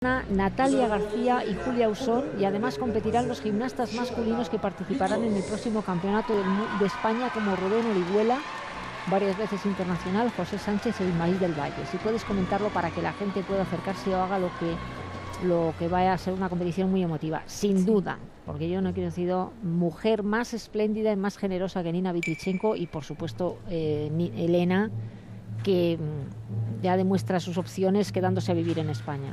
Natalia García y Julia Usón, y además competirán los gimnastas masculinos que participarán en el próximo campeonato de España, como Rubén Orihuela, varias veces internacional, José Sánchez e Ismael del Valle. Si puedes comentarlo para que la gente pueda acercarse o haga lo que vaya a ser una competición muy emotiva, sin duda, porque yo no he conocido mujer más espléndida y más generosa que Nina Vitrichenko, y por supuesto Elena, que ya demuestra sus opciones quedándose a vivir en España.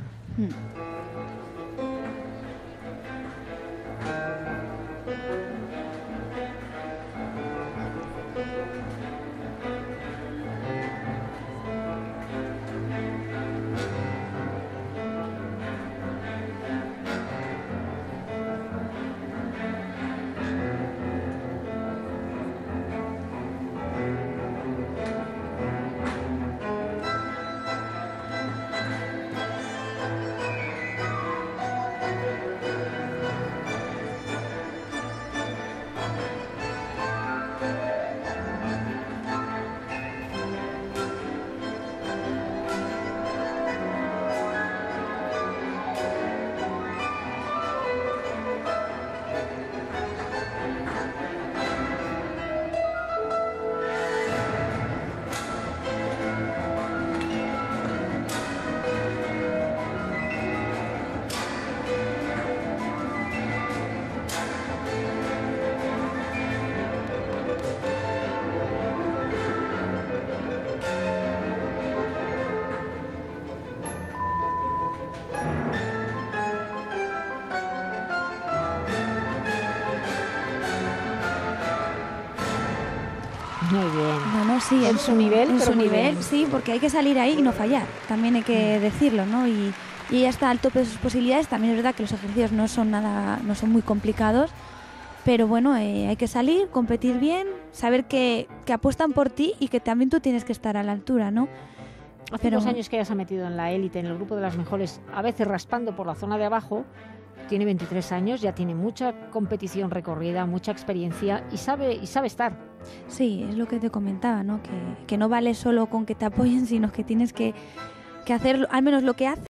Muy bien. Bueno, sí, en su nivel, en pero su muy nivel, bien. sí, porque hay que salir ahí y no fallar, también hay que decirlo, ¿no? Y ella está al tope de sus posibilidades. También es verdad que los ejercicios no son muy complicados, pero bueno, hay que salir, competir bien, saber que apuestan por ti y que también tú tienes que estar a la altura, ¿no? Hace 2 años que ella se ha metido en la élite, en el grupo de las mejores, a veces raspando por la zona de abajo. Tiene 23 años, ya tiene mucha competición recorrida, mucha experiencia y sabe estar. Sí, es lo que te comentaba, ¿no? Que no vale solo con que te apoyen, sino que tienes que hacer al menos lo que hace.